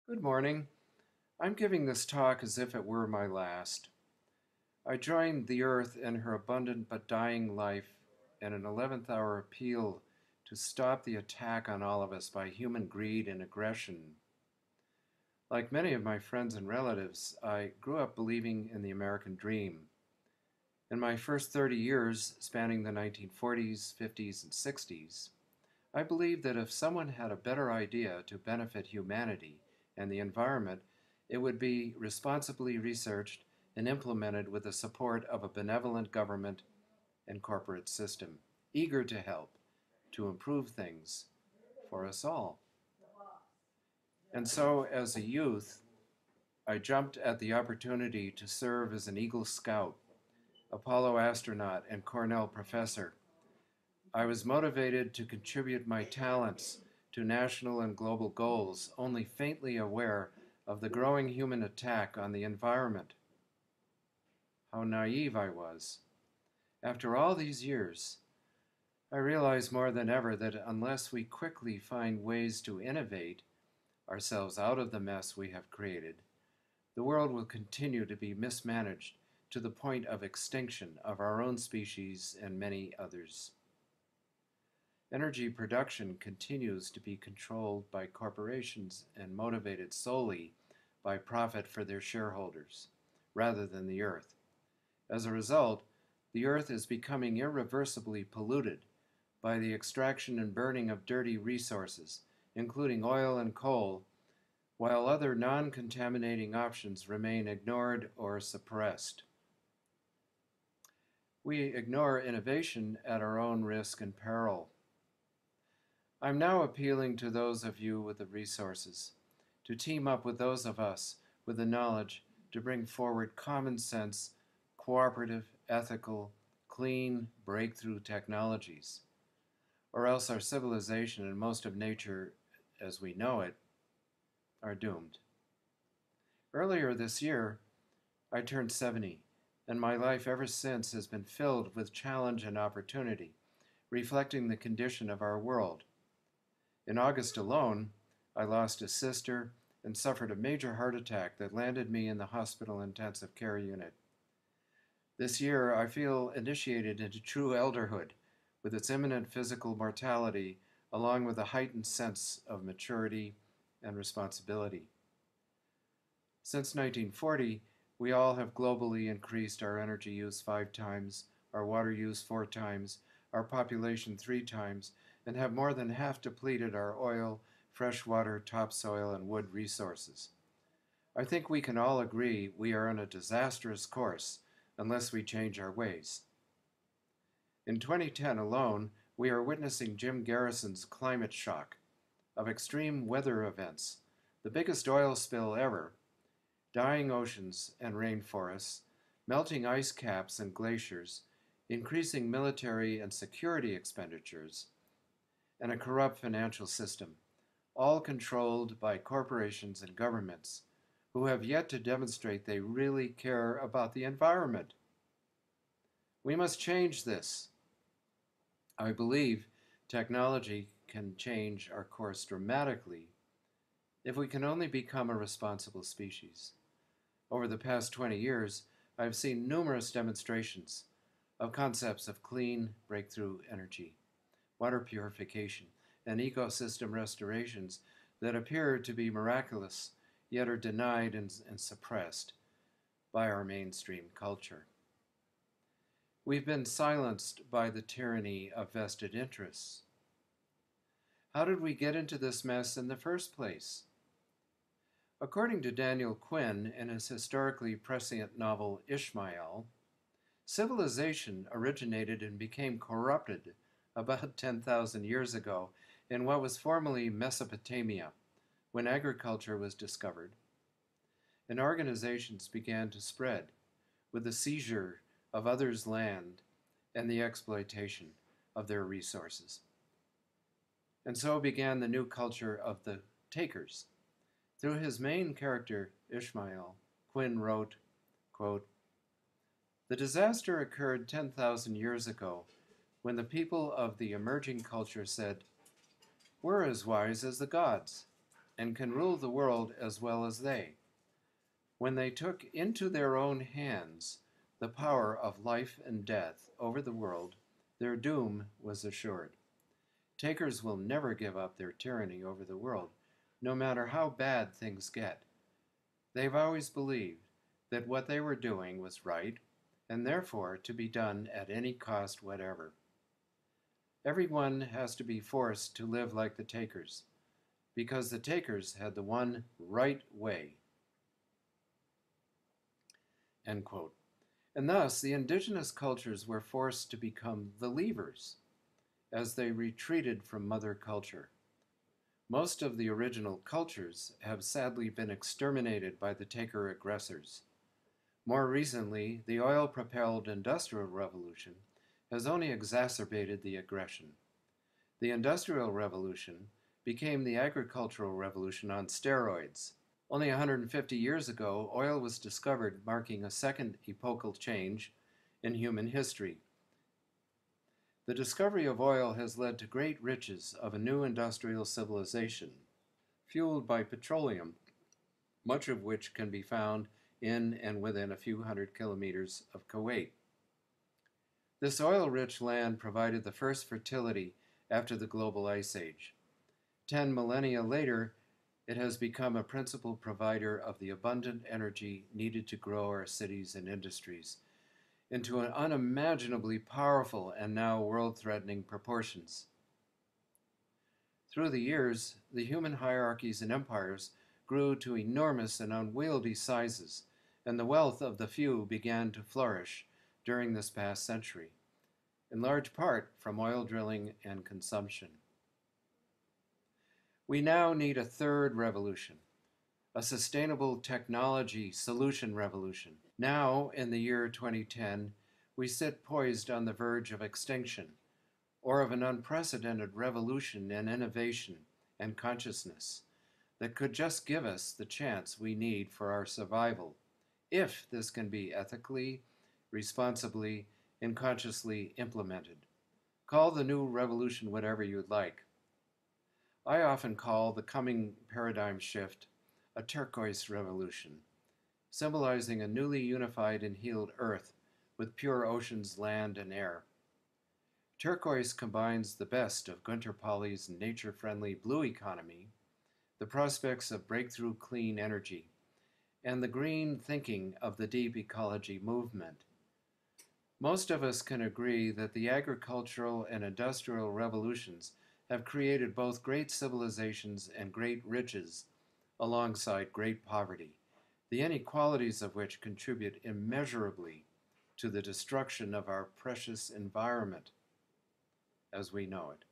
Good morning. I'm giving this talk as if it were my last. I joined the Earth in her abundant but dying life in an 11th hour appeal to stop the attack on all of us by human greed and aggression. Like many of my friends and relatives, I grew up believing in the American dream. In my first 30 years, spanning the 1940s, 50s, and 60s, I believed that if someone had a better idea to benefit humanity and the environment, it would be responsibly researched and implemented with the support of a benevolent government and corporate system, eager to help to improve things for us all. And so, as a youth, I jumped at the opportunity to serve as an Eagle Scout, Apollo astronaut, and Cornell professor. I was motivated to contribute my talents to national and global goals, only faintly aware of the growing human attack on the environment. How naive I was. After all these years, I realize more than ever that unless we quickly find ways to innovate ourselves out of the mess we have created, the world will continue to be mismanaged to the point of extinction of our own species and many others. Energy production continues to be controlled by corporations and motivated solely by profit for their shareholders, rather than the earth. As a result, the earth is becoming irreversibly polluted by the extraction and burning of dirty resources, including oil and coal, while other non-contaminating options remain ignored or suppressed. We ignore innovation at our own risk and peril. I'm now appealing to those of you with the resources to team up with those of us with the knowledge to bring forward common sense, cooperative, ethical, clean, breakthrough technologies, or else our civilization and most of nature as we know it are doomed. Earlier this year, I turned 70, and my life ever since has been filled with challenge and opportunity, reflecting the condition of our world. In August alone, I lost a sister and suffered a major heart attack that landed me in the hospital intensive care unit. This year, I feel initiated into true elderhood, with its imminent physical mortality, along with a heightened sense of maturity and responsibility. Since 1940, we all have globally increased our energy use 5 times, our water use 4 times, our population 3 times, and have more than half depleted our oil, freshwater, topsoil, and wood resources. I think we can all agree we are on a disastrous course unless we change our ways. In 2010 alone, we are witnessing Jim Garrison's climate shock of extreme weather events, the biggest oil spill ever, dying oceans and rainforests, melting ice caps and glaciers, increasing military and security expenditures, and a corrupt financial system, all controlled by corporations and governments who have yet to demonstrate they really care about the environment. We must change this. I believe technology can change our course dramatically if we can only become a responsible species. Over the past 20 years, I've seen numerous demonstrations of concepts of clean breakthrough energy, water purification, and ecosystem restorations that appear to be miraculous, yet are denied and suppressed by our mainstream culture. We've been silenced by the tyranny of vested interests. How did we get into this mess in the first place? According to Daniel Quinn in his historically prescient novel Ishmael, civilization originated and became corrupted about 10,000 years ago in what was formerly Mesopotamia, when agriculture was discovered, and organizations began to spread with the seizure of others' land and the exploitation of their resources. And so began the new culture of the takers. Through his main character, Ishmael, Quinn wrote, quote, "The disaster occurred 10,000 years ago when the people of the emerging culture said, 'We're as wise as the gods. and can rule the world as well as they. When they took into their own hands the power of life and death over the world, their doom was assured. Takers will never give up their tyranny over the world, no matter how bad things get. They've always believed that what they were doing was right, and therefore to be done at any cost whatever. Everyone has to be forced to live like the takers, because the takers had the one right way. End quote. And thus, the indigenous cultures were forced to become the leavers as they retreated from mother culture. Most of the original cultures have sadly been exterminated by the taker aggressors. More recently, the oil-propelled Industrial Revolution has only exacerbated the aggression. The Industrial Revolution became the Agricultural Revolution on steroids. Only 150 years ago, oil was discovered, marking a second epochal change in human history. The discovery of oil has led to great riches of a new industrial civilization, fueled by petroleum, much of which can be found in and within a few hundred kilometers of Kuwait. This oil-rich land provided the first fertility after the global ice age. 10 millennia later, it has become a principal provider of the abundant energy needed to grow our cities and industries into an unimaginably powerful and now world-threatening proportions. Through the years, the human hierarchies and empires grew to enormous and unwieldy sizes, and the wealth of the few began to flourish during this past century, in large part from oil drilling and consumption. We now need a third revolution, a sustainable technology solution revolution. Now, in the year 2010, we sit poised on the verge of extinction, or of an unprecedented revolution in innovation and consciousness that could just give us the chance we need for our survival, if this can be ethically, responsibly, and consciously implemented. Call the new revolution whatever you'd like. I often call the coming paradigm shift a turquoise revolution, symbolizing a newly unified and healed earth with pure oceans, land, and air. Turquoise combines the best of Gunter Pauly's nature-friendly blue economy, the prospects of breakthrough clean energy, and the green thinking of the deep ecology movement. Most of us can agree that the agricultural and industrial revolutions have created both great civilizations and great riches alongside great poverty, the inequalities of which contribute immeasurably to the destruction of our precious environment as we know it.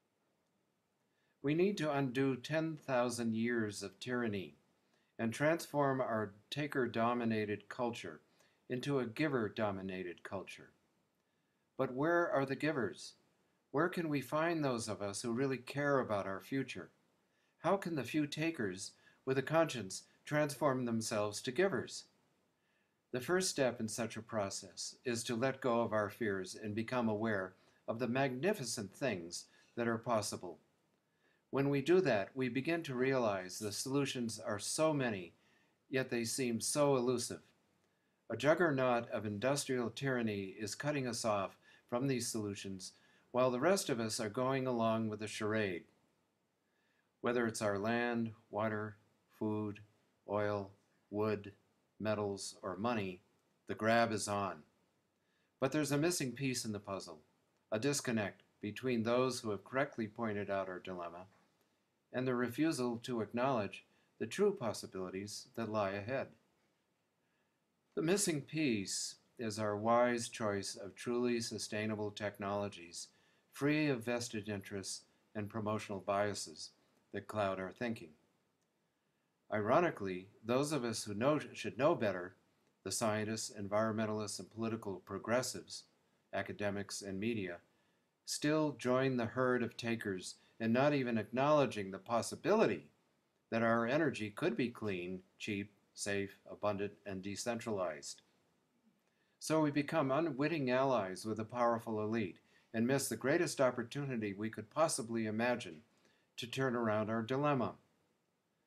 We need to undo 10,000 years of tyranny and transform our taker-dominated culture into a giver-dominated culture. But where are the givers? Where can we find those of us who really care about our future? How can the few takers with a conscience transform themselves to givers? The first step in such a process is to let go of our fears and become aware of the magnificent things that are possible. When we do that, we begin to realize the solutions are so many, yet they seem so elusive. A juggernaut of industrial tyranny is cutting us off from these solutions, while the rest of us are going along with the charade. Whether it's our land, water, food, oil, wood, metals, or money, the grab is on. But there's a missing piece in the puzzle, a disconnect between those who have correctly pointed out our dilemma and the refusal to acknowledge the true possibilities that lie ahead. The missing piece is our wise choice of truly sustainable technologies, free of vested interests and promotional biases that cloud our thinking. Ironically, those of us who should know better, the scientists, environmentalists, and political progressives, academics, and media, still join the herd of takers in not even acknowledging the possibility that our energy could be clean, cheap, safe, abundant, and decentralized. So we become unwitting allies with a powerful elite and miss the greatest opportunity we could possibly imagine to turn around our dilemma.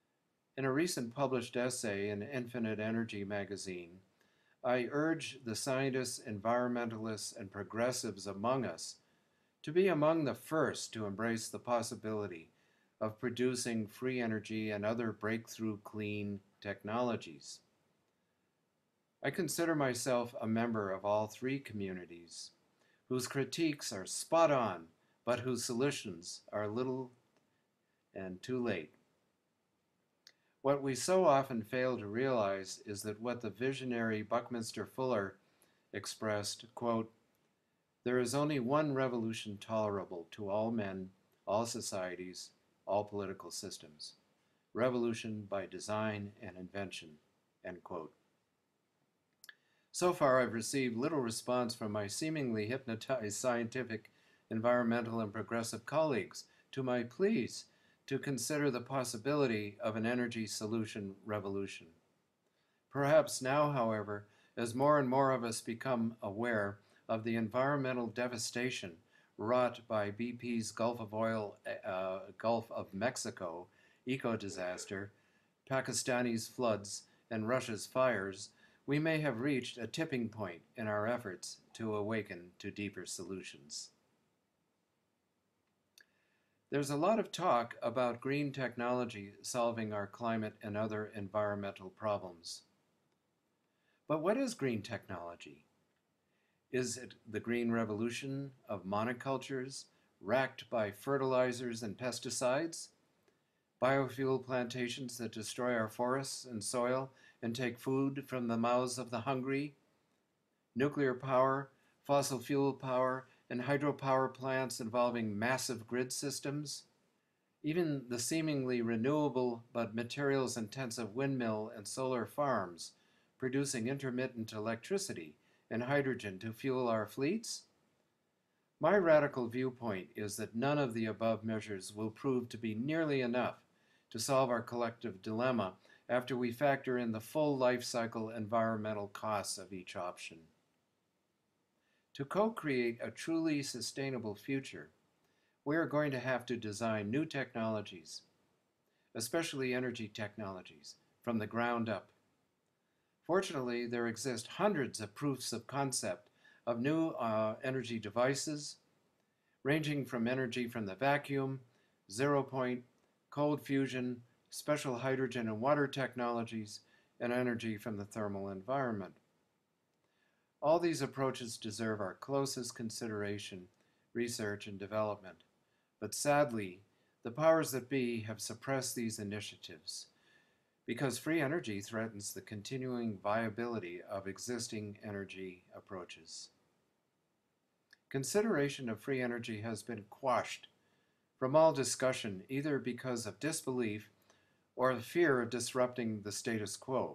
In a recent published essay in Infinite Energy magazine, I urge the scientists, environmentalists, and progressives among us to be among the first to embrace the possibility of producing free energy and other breakthrough clean technologies. I consider myself a member of all three communities, whose critiques are spot on, but whose solutions are little and too late. What we so often fail to realize is that what the visionary Buckminster Fuller expressed, quote, "There is only one revolution tolerable to all men, all societies, all political systems. Revolution by design and invention," end quote. So far, I've received little response from my seemingly hypnotized scientific, environmental, and progressive colleagues to my pleas to consider the possibility of an energy solution revolution. Perhaps now, however, as more and more of us become aware of the environmental devastation wrought by BP's Gulf of Mexico eco-disaster, Pakistani's floods, and Russia's fires, we may have reached a tipping point in our efforts to awaken to deeper solutions. There's a lot of talk about green technology solving our climate and other environmental problems. But what is green technology? Is it the green revolution of monocultures racked by fertilizers and pesticides? Biofuel plantations that destroy our forests and soil and take food from the mouths of the hungry? Nuclear power, fossil fuel power, and hydropower plants involving massive grid systems? Even the seemingly renewable but materials-intensive windmill and solar farms producing intermittent electricity and hydrogen to fuel our fleets? My radical viewpoint is that none of the above measures will prove to be nearly enough to solve our collective dilemma after we factor in the full life cycle environmental costs of each option. To co-create a truly sustainable future, we are going to have to design new technologies, especially energy technologies, from the ground up. Fortunately, there exist hundreds of proofs of concept of new energy devices, ranging from energy from the vacuum, zero point, cold fusion, special hydrogen and water technologies, and energy from the thermal environment. All these approaches deserve our closest consideration, research, and development. But sadly, the powers that be have suppressed these initiatives because free energy threatens the continuing viability of existing energy approaches. Consideration of free energy has been quashed from all discussion either because of disbelief or the fear of disrupting the status quo.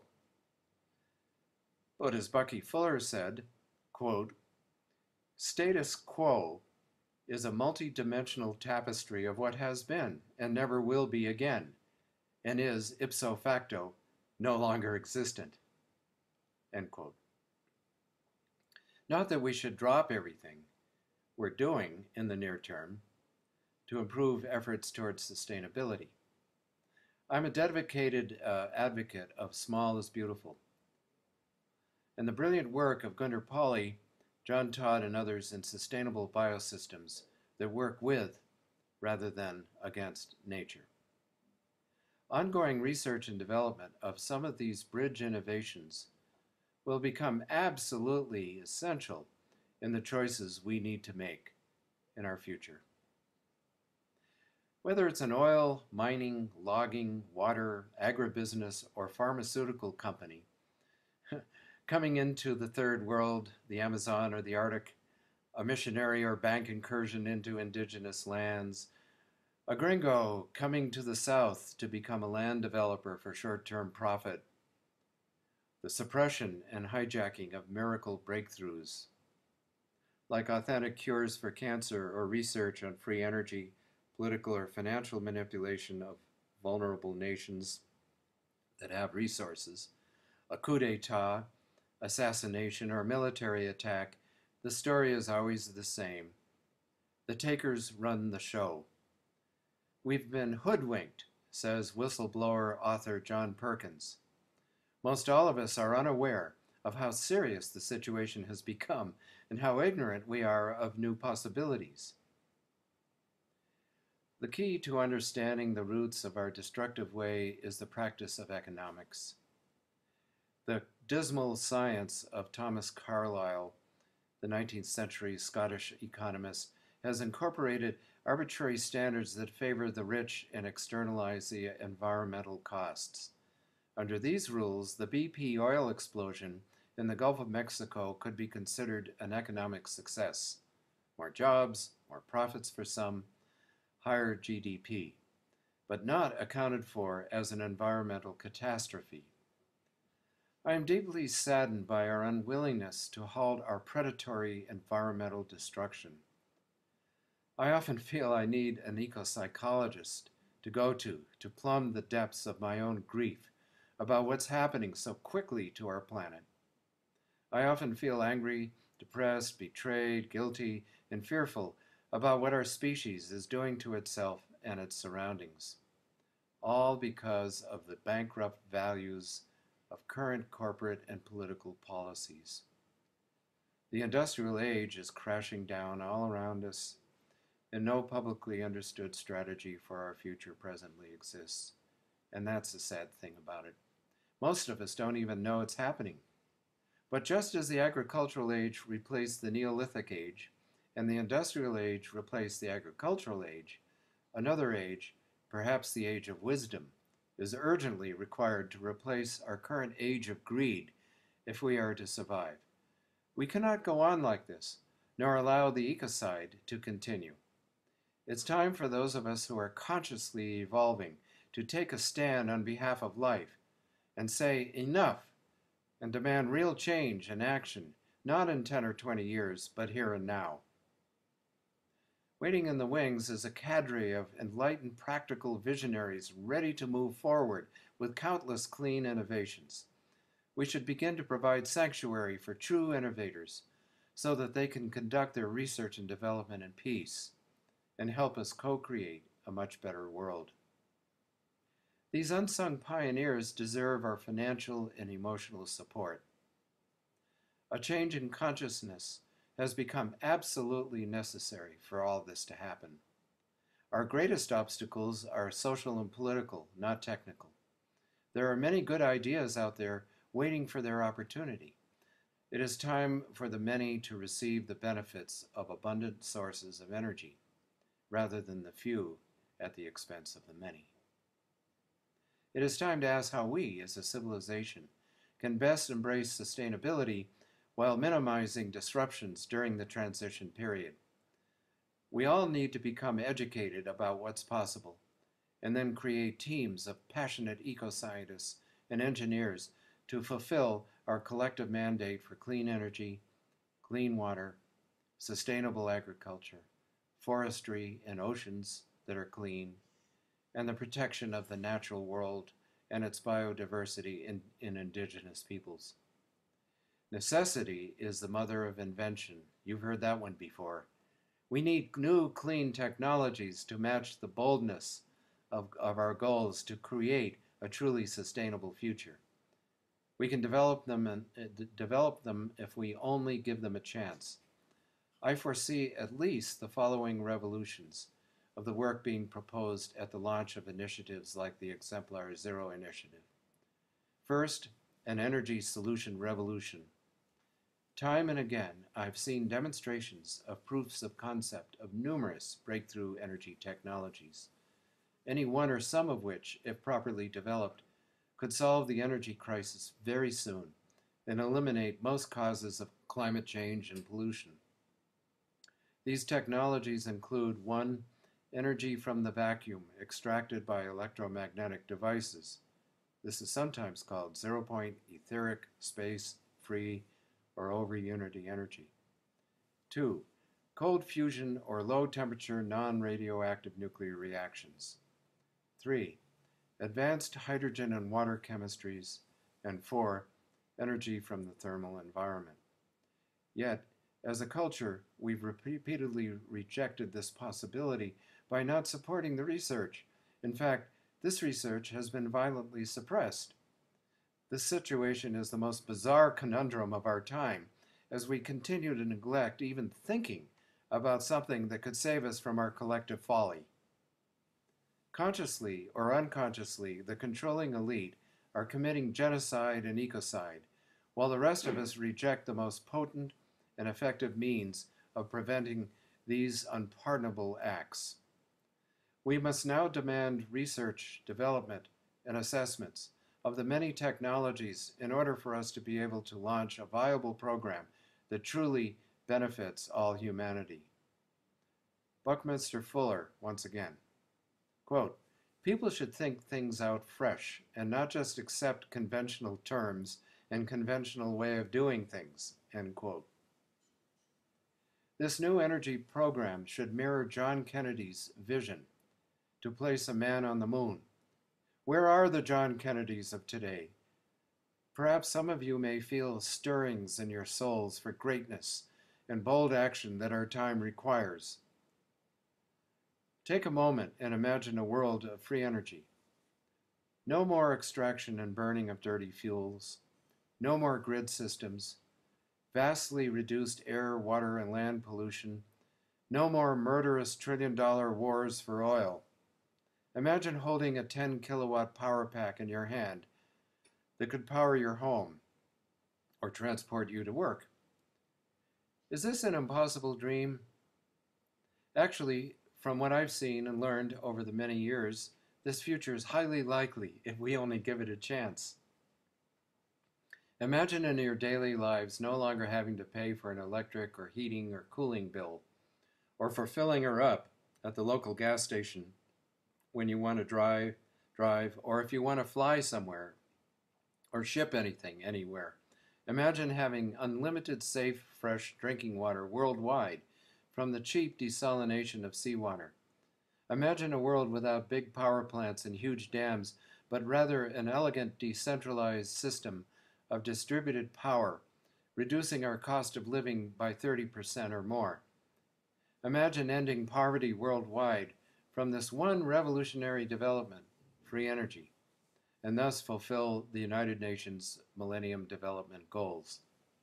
But as Bucky Fuller said, quote, "Status quo is a multi-dimensional tapestry of what has been and never will be again, and is, ipso facto, no longer existent," end quote. Not that we should drop everything we're doing in the near term to improve efforts towards sustainability. I'm a dedicated advocate of small is beautiful. And the brilliant work of Gunter Pauli, John Todd, and others in sustainable biosystems that work with rather than against nature. Ongoing research and development of some of these bridge innovations will become absolutely essential in the choices we need to make in our future. Whether it's an oil, mining, logging, water, agribusiness, or pharmaceutical company, coming into the third world, the Amazon or the Arctic, a missionary or bank incursion into indigenous lands, a gringo coming to the south to become a land developer for short-term profit, the suppression and hijacking of miracle breakthroughs, like authentic cures for cancer or research on free energy, political or financial manipulation of vulnerable nations that have resources, a coup d'etat, assassination, or military attack, the story is always the same. The takers run the show. We've been hoodwinked, says whistleblower author John Perkins. Most all of us are unaware of how serious the situation has become and how ignorant we are of new possibilities. The key to understanding the roots of our destructive way is the practice of economics. The dismal science of Thomas Carlyle, the 19th century Scottish economist, has incorporated arbitrary standards that favor the rich and externalize the environmental costs. Under these rules, the BP oil explosion in the Gulf of Mexico could be considered an economic success. More jobs, more profits for some, higher GDP, but not accounted for as an environmental catastrophe. I am deeply saddened by our unwillingness to halt our predatory environmental destruction. I often feel I need an eco-psychologist to go to plumb the depths of my own grief about what's happening so quickly to our planet. I often feel angry, depressed, betrayed, guilty, and fearful about what our species is doing to itself and its surroundings, all because of the bankrupt values of current corporate and political policies. The industrial age is crashing down all around us, and no publicly understood strategy for our future presently exists. And that's the sad thing about it. Most of us don't even know it's happening. But just as the agricultural age replaced the Neolithic age, and the industrial age replaced the agricultural age, another age, perhaps the age of wisdom, is urgently required to replace our current age of greed if we are to survive. We cannot go on like this, nor allow the ecocide to continue. It's time for those of us who are consciously evolving to take a stand on behalf of life and say enough and demand real change and action, not in 10 or 20 years, but here and now. Waiting in the wings is a cadre of enlightened practical visionaries ready to move forward with countless clean innovations. We should begin to provide sanctuary for true innovators so that they can conduct their research and development in peace and help us co-create a much better world. These unsung pioneers deserve our financial and emotional support. A change in consciousness has become absolutely necessary for all this to happen. Our greatest obstacles are social and political, not technical. There are many good ideas out there waiting for their opportunity. It is time for the many to receive the benefits of abundant sources of energy, rather than the few at the expense of the many. It is time to ask how we, as a civilization, can best embrace sustainability while minimizing disruptions during the transition period. We all need to become educated about what's possible, and then create teams of passionate eco-scientists and engineers to fulfill our collective mandate for clean energy, clean water, sustainable agriculture, forestry and oceans that are clean, and the protection of the natural world and its biodiversity in indigenous peoples. Necessity is the mother of invention. You've heard that one before. We need new clean technologies to match the boldness of our goals to create a truly sustainable future. We can develop them if we only give them a chance. I foresee at least the following revolutions of the work being proposed at the launch of initiatives like the Exemplar Zero Initiative. First, an energy solution revolution. Time and again, I've seen demonstrations of proofs of concept of numerous breakthrough energy technologies, any one or some of which, if properly developed, could solve the energy crisis very soon and eliminate most causes of climate change and pollution. These technologies include 1. Energy from the vacuum extracted by electromagnetic devices. This is sometimes called zero-point etheric, space, free, or over-unity energy. 2. Cold fusion or low-temperature non-radioactive nuclear reactions. 3. Advanced hydrogen and water chemistries. And 4. Energy from the thermal environment. Yet, as a culture, we've repeatedly rejected this possibility by not supporting the research. In fact, this research has been violently suppressed. This situation is the most bizarre conundrum of our time, as we continue to neglect even thinking about something that could save us from our collective folly. Consciously or unconsciously, the controlling elite are committing genocide and ecocide, while the rest of us reject the most potent and effective means of preventing these unpardonable acts. We must now demand research, development, and assessments of the many technologies in order for us to be able to launch a viable program that truly benefits all humanity. Buckminster Fuller, once again, quote, "People should think things out fresh and not just accept conventional terms and conventional way of doing things," end quote. This new energy program should mirror John Kennedy's vision to place a man on the moon. Where are the John Kennedys of today? Perhaps some of you may feel stirrings in your souls for greatness and bold action that our time requires. Take a moment and imagine a world of free energy. No more extraction and burning of dirty fuels. No more grid systems. Vastly reduced air, water, and land pollution. No more murderous trillion-dollar wars for oil. Imagine holding a 10-kilowatt power pack in your hand that could power your home or transport you to work. Is this an impossible dream? Actually, from what I've seen and learned over the many years, this future is highly likely if we only give it a chance. Imagine in your daily lives no longer having to pay for an electric or heating or cooling bill, or for filling her up at the local gas station when you want to drive, or if you want to fly somewhere or ship anything anywhere. Imagine having unlimited safe, fresh drinking water worldwide from the cheap desalination of seawater. Imagine a world without big power plants and huge dams, but rather an elegant decentralized system of distributed power, reducing our cost of living by 30% or more. Imagine ending poverty worldwide from this one revolutionary development, free energy, and thus fulfill the United Nations Millennium Development Goals.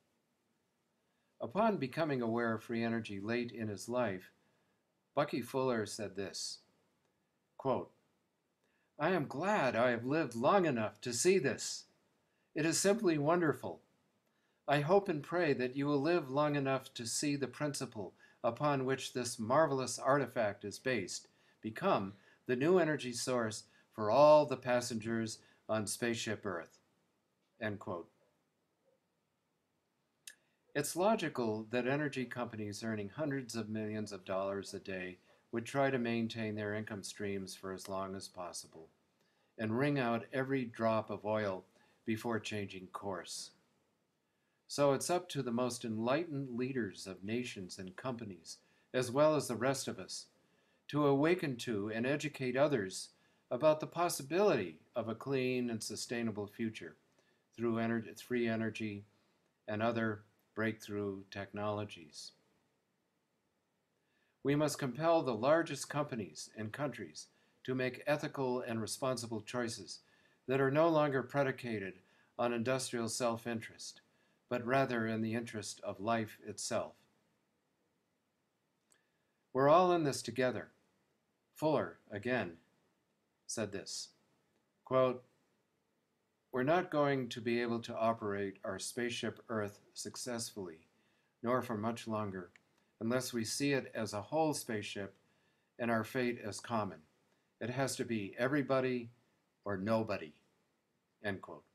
Upon becoming aware of free energy late in his life, Bucky Fuller said this, quote, "I am glad I have lived long enough to see this. It is simply wonderful. I hope and pray that you will live long enough to see the principle upon which this marvelous artifact is based become the new energy source for all the passengers on Spaceship Earth." End quote. It's logical that energy companies earning hundreds of millions of dollars a day would try to maintain their income streams for as long as possible and wring out every drop of oil before changing course. So it's up to the most enlightened leaders of nations and companies, as well as the rest of us, to awaken to and educate others about the possibility of a clean and sustainable future through free energy and other breakthrough technologies. We must compel the largest companies and countries to make ethical and responsible choices that are no longer predicated on industrial self-interest, but rather in the interest of life itself. We're all in this together. Fuller, again, said this, quote, "We're not going to be able to operate our spaceship Earth successfully, nor for much longer, unless we see it as a whole spaceship and our fate as common. It has to be everybody or nobody." End quote.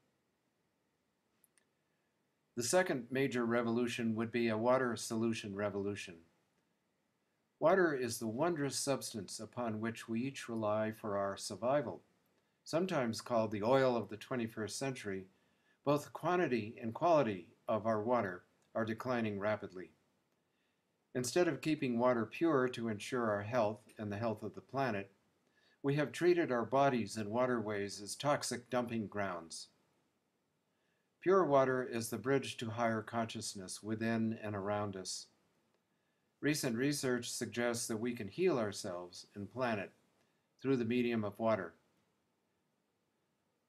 The second major revolution would be a water solution revolution. Water is the wondrous substance upon which we each rely for our survival. Sometimes called the oil of the 21st century, both the quantity and quality of our water are declining rapidly. Instead of keeping water pure to ensure our health and the health of the planet, we have treated our bodies and waterways as toxic dumping grounds. Pure water is the bridge to higher consciousness within and around us. Recent research suggests that we can heal ourselves and planet through the medium of water.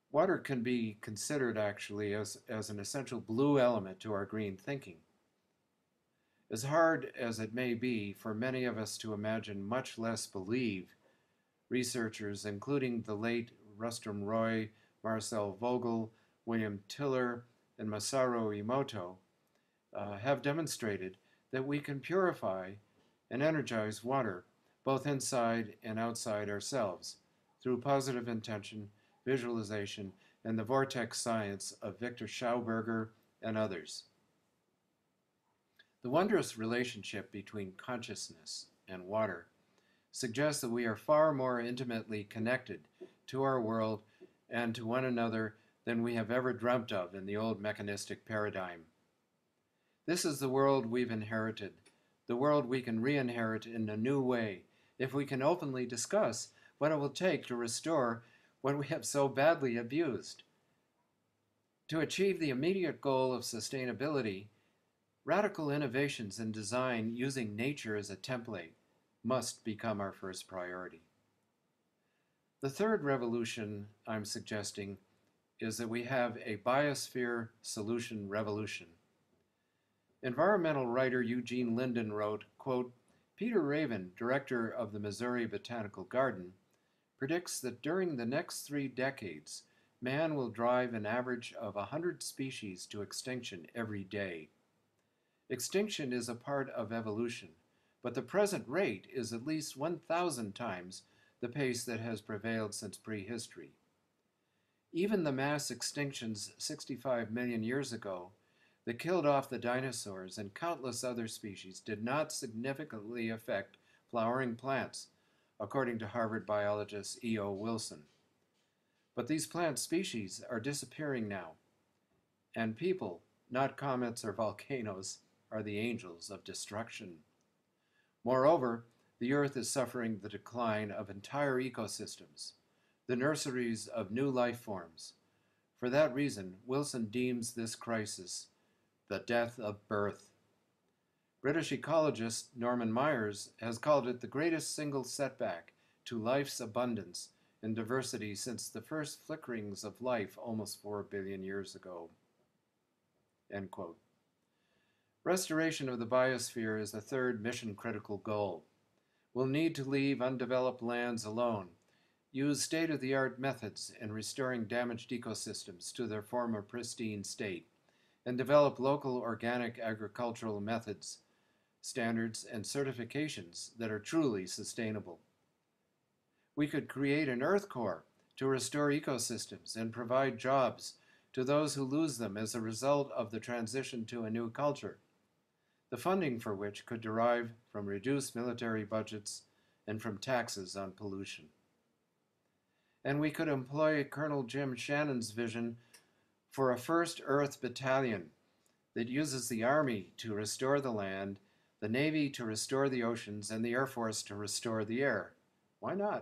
Water can be considered actually as an essential blue element to our green thinking. As hard as it may be for many of us to imagine, much less believe, researchers, including the late Rustum Roy, Marcel Vogel, William Tiller, and Masaru Emoto, have demonstrated that we can purify and energize water both inside and outside ourselves through positive intention, visualization, and the vortex science of Victor Schauberger and others. The wondrous relationship between consciousness and water suggests that we are far more intimately connected to our world and to one another than we have ever dreamt of in the old mechanistic paradigm. This is the world we've inherited, the world we can re-inherit in a new way if we can openly discuss what it will take to restore what we have so badly abused. To achieve the immediate goal of sustainability, radical innovations in design using nature as a template must become our first priority. The third revolution I'm suggesting is that we have a biosphere solution revolution. Environmental writer Eugene Linden wrote, quote, Peter Raven, director of the Missouri Botanical Garden, predicts that during the next 3 decades, man will drive an average of 100 species to extinction every day. Extinction is a part of evolution, but the present rate is at least 1,000 times the pace that has prevailed since prehistory. Even the mass extinctions 65 million years ago that killed off the dinosaurs and countless other species did not significantly affect flowering plants, according to Harvard biologist E.O. Wilson. But these plant species are disappearing now, and people, not comets or volcanoes, are the angels of destruction. Moreover, the Earth is suffering the decline of entire ecosystems, the nurseries of new life forms. For that reason, Wilson deems this crisis the death of birth. British ecologist Norman Myers has called it the greatest single setback to life's abundance and diversity since the first flickerings of life almost 4 billion years ago. End quote. Restoration of the biosphere is the third mission-critical goal. We'll need to leave undeveloped lands alone, use state-of-the-art methods in restoring damaged ecosystems to their former pristine state, and develop local organic agricultural methods, standards, and certifications that are truly sustainable. We could create an Earth Corps to restore ecosystems and provide jobs to those who lose them as a result of the transition to a new culture, the funding for which could derive from reduced military budgets and from taxes on pollution. And we could employ Colonel Jim Shannon's vision for a First Earth Battalion that uses the Army to restore the land, the Navy to restore the oceans, and the Air Force to restore the air. Why not?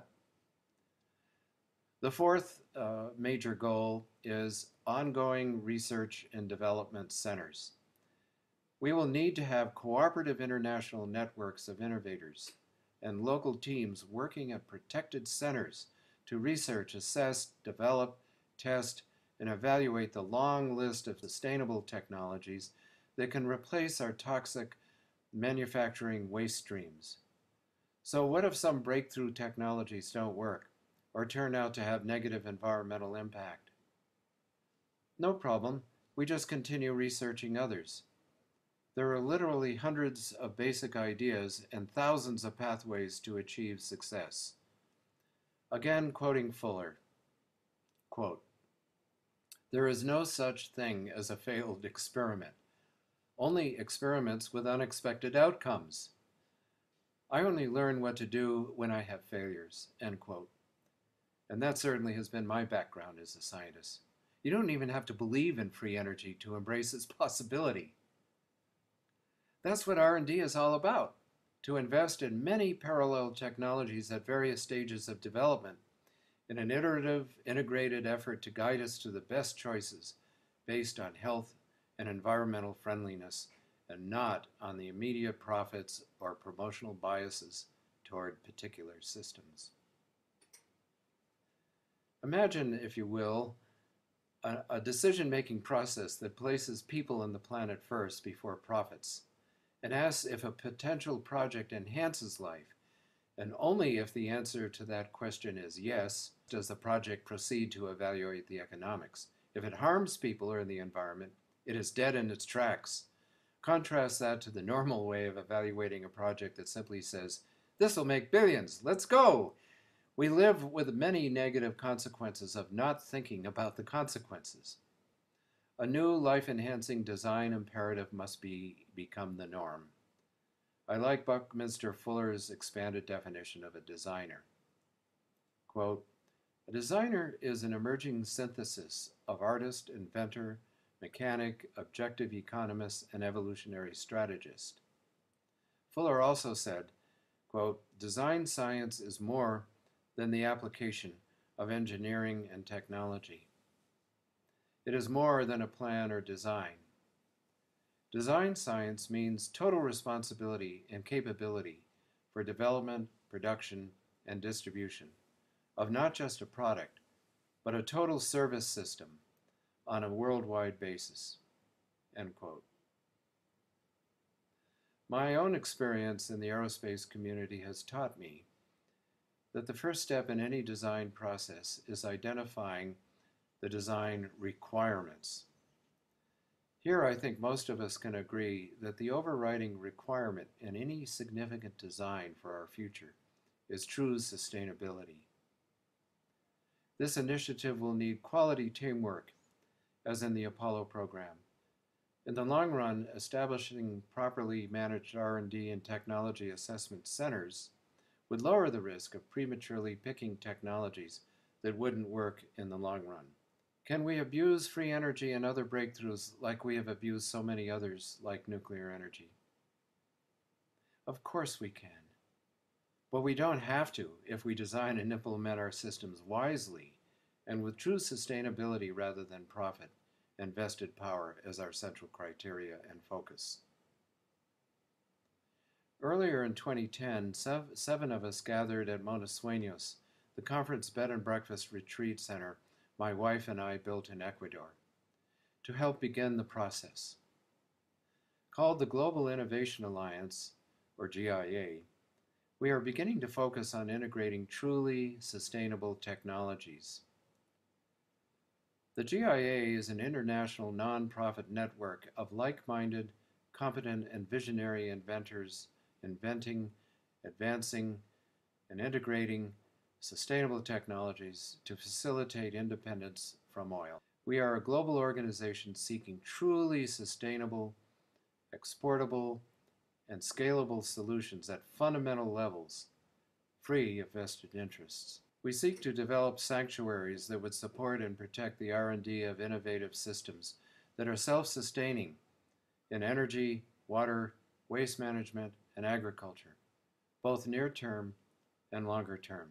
The fourth major goal is ongoing research and development centers. We will need to have cooperative international networks of innovators and local teams working at protected centers to research, assess, develop, test, and evaluate the long list of sustainable technologies that can replace our toxic manufacturing waste streams. So what if some breakthrough technologies don't work or turn out to have negative environmental impact? No problem, we just continue researching others. There are literally hundreds of basic ideas and thousands of pathways to achieve success. Again, quoting Fuller, quote, there is no such thing as a failed experiment, only experiments with unexpected outcomes. I only learn what to do when I have failures, end quote. And that certainly has been my background as a scientist. You don't even have to believe in free energy to embrace its possibility. That's what R&D is all about, to invest in many parallel technologies at various stages of development in an iterative, integrated effort to guide us to the best choices based on health and environmental friendliness and not on the immediate profits or promotional biases toward particular systems. Imagine, if you will, a decision-making process that places people and the planet first before profits, and asks if a potential project enhances life, and only if the answer to that question is yes, does the project proceed to evaluate the economics. If it harms people or the environment, it is dead in its tracks. Contrast that to the normal way of evaluating a project that simply says, "This will make billions, let's go." We live with many negative consequences of not thinking about the consequences. A new life-enhancing design imperative must become the norm. I like Buckminster Fuller's expanded definition of a designer. Quote, "A designer is an emerging synthesis of artist, inventor, mechanic, objective economist, and evolutionary strategist." Fuller also said, quote, "Design science is more than the application of engineering and technology. It is more than a plan or design. Design science means total responsibility and capability for development, production, and distribution of not just a product, but a total service system on a worldwide basis." End quote. My own experience in the aerospace community has taught me that the first step in any design process is identifying the design requirements. Here, I think most of us can agree that the overriding requirement in any significant design for our future is true sustainability. This initiative will need quality teamwork, as in the Apollo program. In the long run, establishing properly managed R&D and technology assessment centers would lower the risk of prematurely picking technologies that wouldn't work in the long run. Can we abuse free energy and other breakthroughs like we have abused so many others, like nuclear energy? Of course we can. But we don't have to if we design and implement our systems wisely and with true sustainability rather than profit and vested power as our central criteria and focus. Earlier in 2010, seven of us gathered at Montasueños, the conference bed and breakfast retreat center my wife and I built in Ecuador, to help begin the process. Called the Global Innovation Alliance, or GIA, we are beginning to focus on integrating truly sustainable technologies. The GIA is an international nonprofit network of like-minded, competent, and visionary inventors inventing, advancing, and integrating sustainable technologies to facilitate independence from oil. We are a global organization seeking truly sustainable, exportable, and scalable solutions at fundamental levels, free of vested interests. We seek to develop sanctuaries that would support and protect the R&D of innovative systems that are self-sustaining in energy, water, waste management, and agriculture, both near-term and longer-term.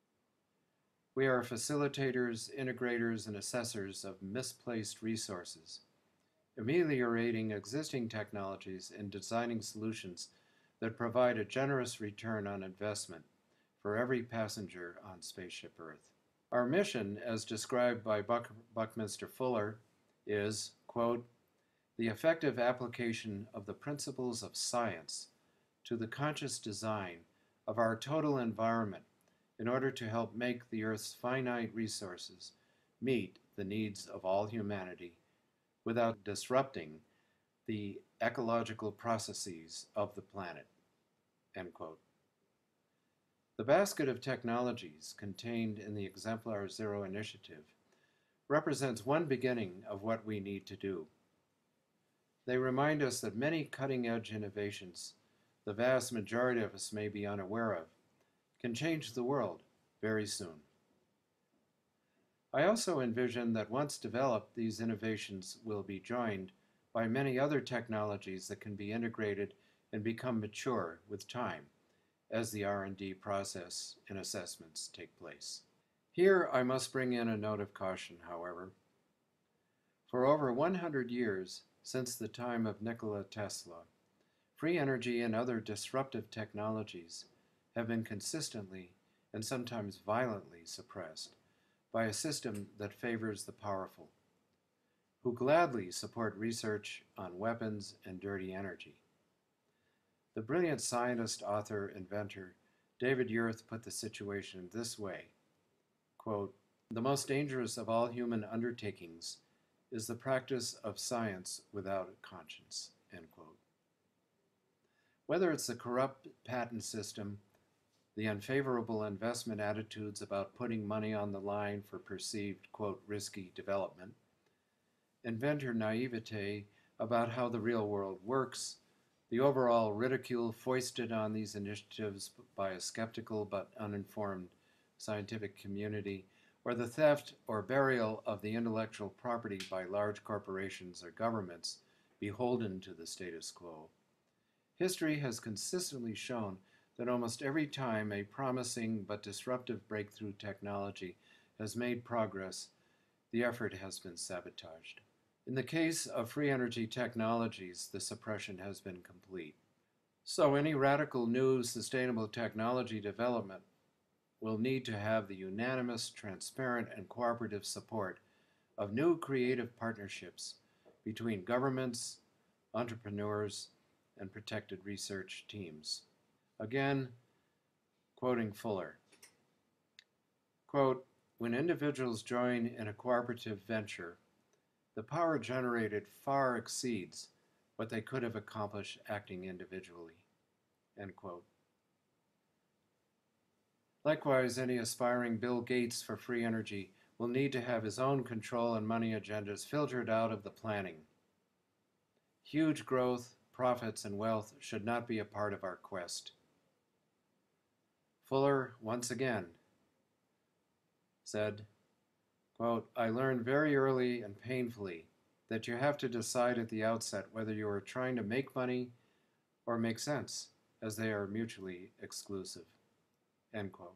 We are facilitators, integrators, and assessors of misplaced resources, ameliorating existing technologies and designing solutions that provide a generous return on investment for every passenger on Spaceship Earth. Our mission, as described by Buckminster Fuller, is, quote, "The effective application of the principles of science to the conscious design of our total environment in order to help make the Earth's finite resources meet the needs of all humanity without disrupting the ecological processes of the planet." End quote. The basket of technologies contained in the Exemplar Zero initiative represents one beginning of what we need to do. They remind us that many cutting-edge innovations, the vast majority of us may be unaware of, can change the world very soon. I also envision that once developed, these innovations will be joined by many other technologies that can be integrated and become mature with time as the R&D process and assessments take place. Here I must bring in a note of caution, however. For over 100 years, since the time of Nikola Tesla, free energy and other disruptive technologies have been consistently and sometimes violently suppressed by a system that favors the powerful. who gladly support research on weapons and dirty energy. The brilliant scientist, author, inventor David Yerth put the situation this way, quote, "The most dangerous of all human undertakings is the practice of science without a conscience," end quote. Whether it's the corrupt patent system, the unfavorable investment attitudes about putting money on the line for perceived, quote, risky development, inventor naivete about how the real world works, the overall ridicule foisted on these initiatives by a skeptical but uninformed scientific community, or the theft or burial of the intellectual property by large corporations or governments beholden to the status quo. History has consistently shown that almost every time a promising but disruptive breakthrough technology has made progress, the effort has been sabotaged. In the case of free energy technologies, the suppression has been complete. So any radical new sustainable technology development will need to have the unanimous, transparent, and cooperative support of new creative partnerships between governments, entrepreneurs, and protected research teams. Again, quoting Fuller, quote, "When individuals join in a cooperative venture, the power generated far exceeds what they could have accomplished acting individually," end quote. Likewise, any aspiring Bill Gates for free energy will need to have his own control and money agendas filtered out of the planning. Huge growth, profits, and wealth should not be a part of our quest. Fuller, once again, said, quote, "I learned very early and painfully that you have to decide at the outset whether you are trying to make money or make sense, as they are mutually exclusive," end quote.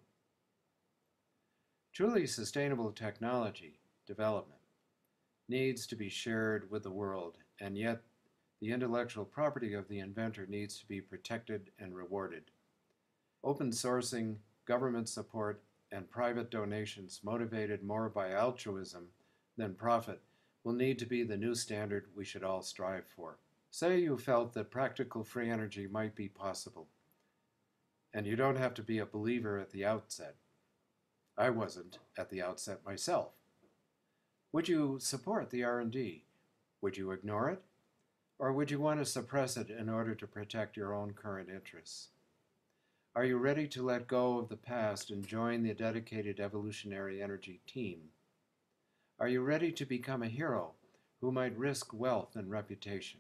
Truly sustainable technology development needs to be shared with the world, and yet the intellectual property of the inventor needs to be protected and rewarded. Open sourcing, government support, and private donations motivated more by altruism than profit will need to be the new standard we should all strive for. Say you felt that practical free energy might be possible, and you don't have to be a believer at the outset. I wasn't at the outset myself. Would you support the R&D? Would you ignore it? Or would you want to suppress it in order to protect your own current interests? Are you ready to let go of the past and join the dedicated evolutionary energy team? Are you ready to become a hero who might risk wealth and reputation?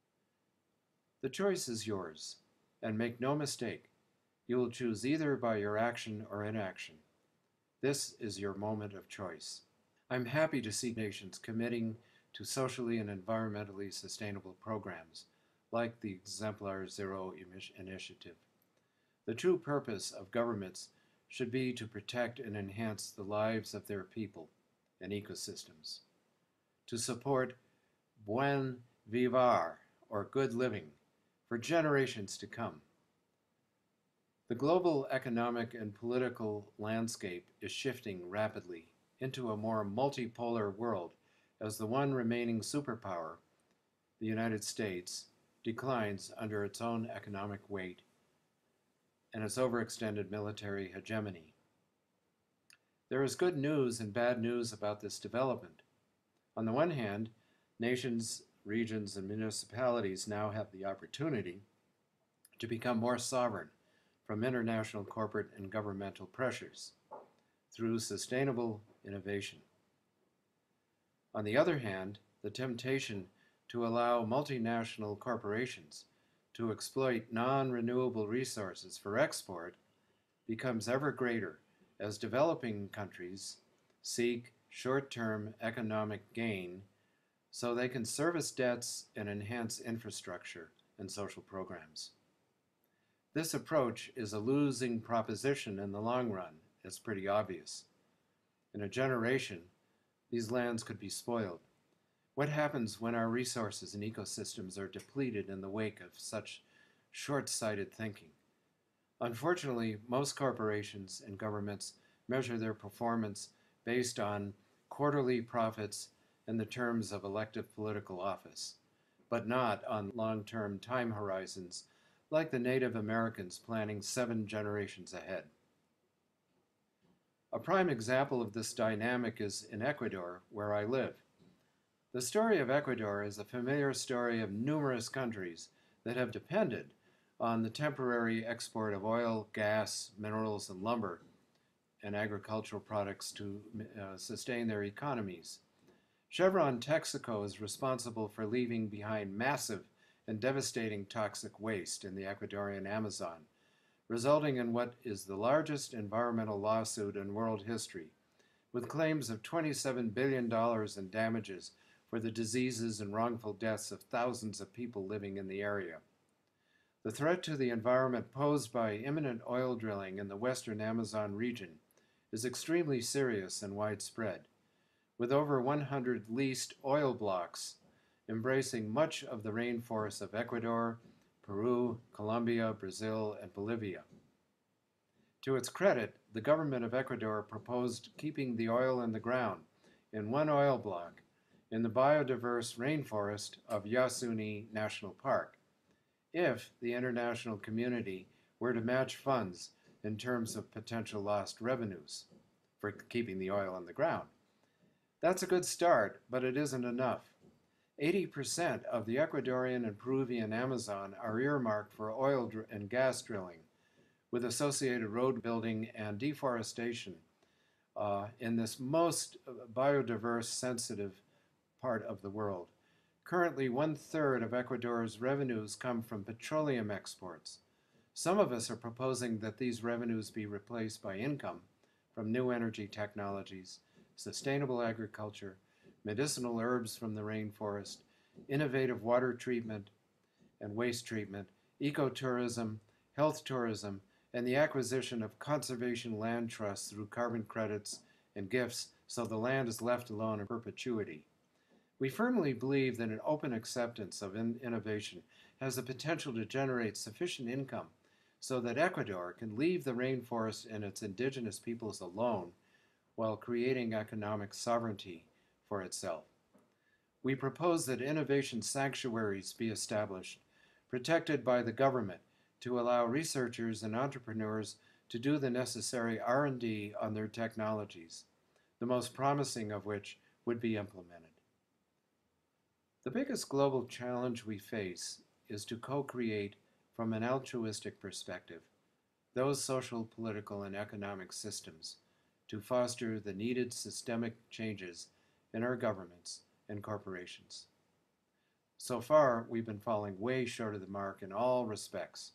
The choice is yours, and make no mistake, you will choose either by your action or inaction. This is your moment of choice. I'm happy to see nations committing to socially and environmentally sustainable programs, like the Exemplar Zero Initiative. The true purpose of governments should be to protect and enhance the lives of their people and ecosystems, to support buen vivir, or good living, for generations to come. The global economic and political landscape is shifting rapidly into a more multipolar world as the one remaining superpower, the United States, declines under its own economic weight and its overextended military hegemony. There is good news and bad news about this development. On the one hand, nations, regions, and municipalities now have the opportunity to become more sovereign from international corporate and governmental pressures through sustainable innovation. On the other hand, the temptation to allow multinational corporations to exploit non-renewable resources for export becomes ever greater as developing countries seek short-term economic gain so they can service debts and enhance infrastructure and social programs. This approach is a losing proposition in the long run. It's pretty obvious. In a generation, these lands could be spoiled. What happens when our resources and ecosystems are depleted in the wake of such short-sighted thinking? Unfortunately, most corporations and governments measure their performance based on quarterly profits and the terms of elective political office, but not on long-term time horizons like the Native Americans planning 7 generations ahead. A prime example of this dynamic is in Ecuador, where I live. The story of Ecuador is a familiar story of numerous countries that have depended on the temporary export of oil, gas, minerals, and lumber and agricultural products to sustain their economies. Chevron Texaco is responsible for leaving behind massive and devastating toxic waste in the Ecuadorian Amazon, resulting in what is the largest environmental lawsuit in world history, with claims of $27 billion in damages for the diseases and wrongful deaths of thousands of people living in the area. The threat to the environment posed by imminent oil drilling in the western Amazon region is extremely serious and widespread, with over 100 leased oil blocks embracing much of the rainforests of Ecuador, Peru, Colombia, Brazil, and Bolivia. To its credit, the government of Ecuador proposed keeping the oil in the ground in one oil block in the biodiverse rainforest of Yasuni National Park, if the international community were to match funds in terms of potential lost revenues for keeping the oil in the ground. That's a good start, but it isn't enough. 80% of the Ecuadorian and Peruvian Amazon are earmarked for oil and gas drilling, with associated road building and deforestation in this most biodiverse, sensitive part of the world. Currently, 1/3 of Ecuador's revenues come from petroleum exports. Some of us are proposing that these revenues be replaced by income from new energy technologies, sustainable agriculture, medicinal herbs from the rainforest, innovative water treatment and waste treatment, ecotourism, health tourism, and the acquisition of conservation land trusts through carbon credits and gifts so the land is left alone in perpetuity. We firmly believe that an open acceptance of innovation has the potential to generate sufficient income so that Ecuador can leave the rainforest and its indigenous peoples alone while creating economic sovereignty for itself. We propose that innovation sanctuaries be established, protected by the government, to allow researchers and entrepreneurs to do the necessary R&D on their technologies, the most promising of which would be implemented. The biggest global challenge we face is to co-create from an altruistic perspective those social, political, and economic systems to foster the needed systemic changes in our governments and corporations. So far, we've been falling way short of the mark in all respects.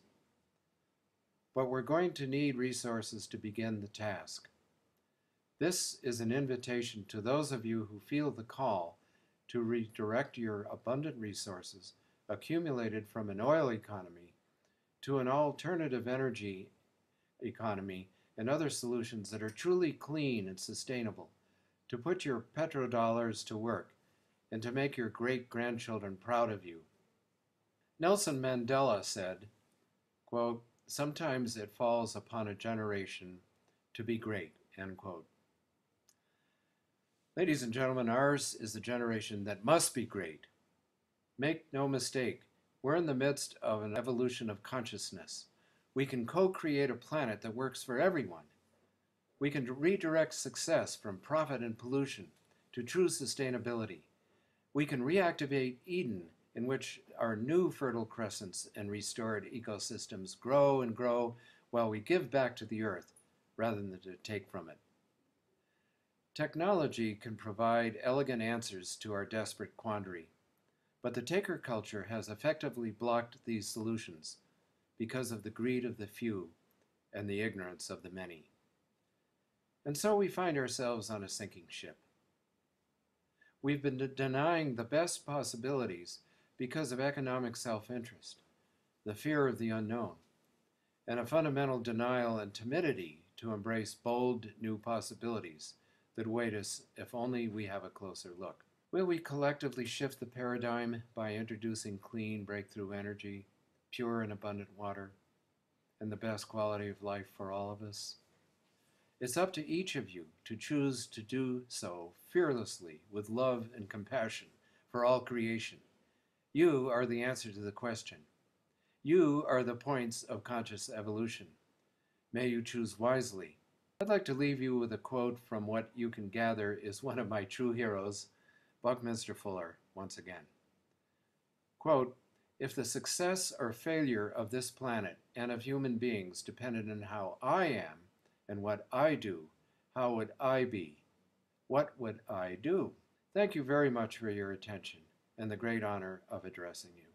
But we're going to need resources to begin the task. This is an invitation to those of you who feel the call to redirect your abundant resources accumulated from an oil economy to an alternative energy economy and other solutions that are truly clean and sustainable, to put your petrodollars to work and to make your great-grandchildren proud of you. Nelson Mandela said, quote, "Sometimes it falls upon a generation to be great," end quote. Ladies and gentlemen, ours is the generation that must be great. Make no mistake, we're in the midst of an evolution of consciousness. We can co-create a planet that works for everyone. We can redirect success from profit and pollution to true sustainability. We can reactivate Eden, in which our new fertile crescents and restored ecosystems grow and grow while we give back to the earth rather than to take from it. Technology can provide elegant answers to our desperate quandary, but the taker culture has effectively blocked these solutions because of the greed of the few and the ignorance of the many. And so we find ourselves on a sinking ship. We've been denying the best possibilities because of economic self-interest, the fear of the unknown, and a fundamental denial and timidity to embrace bold new possibilities that await us if only we have a closer look. Will we collectively shift the paradigm by introducing clean breakthrough energy, pure and abundant water, and the best quality of life for all of us? It's up to each of you to choose to do so fearlessly with love and compassion for all creation. You are the answer to the question. You are the points of conscious evolution. May you choose wisely. I'd like to leave you with a quote from what you can gather is one of my true heroes, Buckminster Fuller, once again. Quote, "If the success or failure of this planet and of human beings depended on how I am and what I do, how would I be? What would I do?" Thank you very much for your attention and the great honor of addressing you.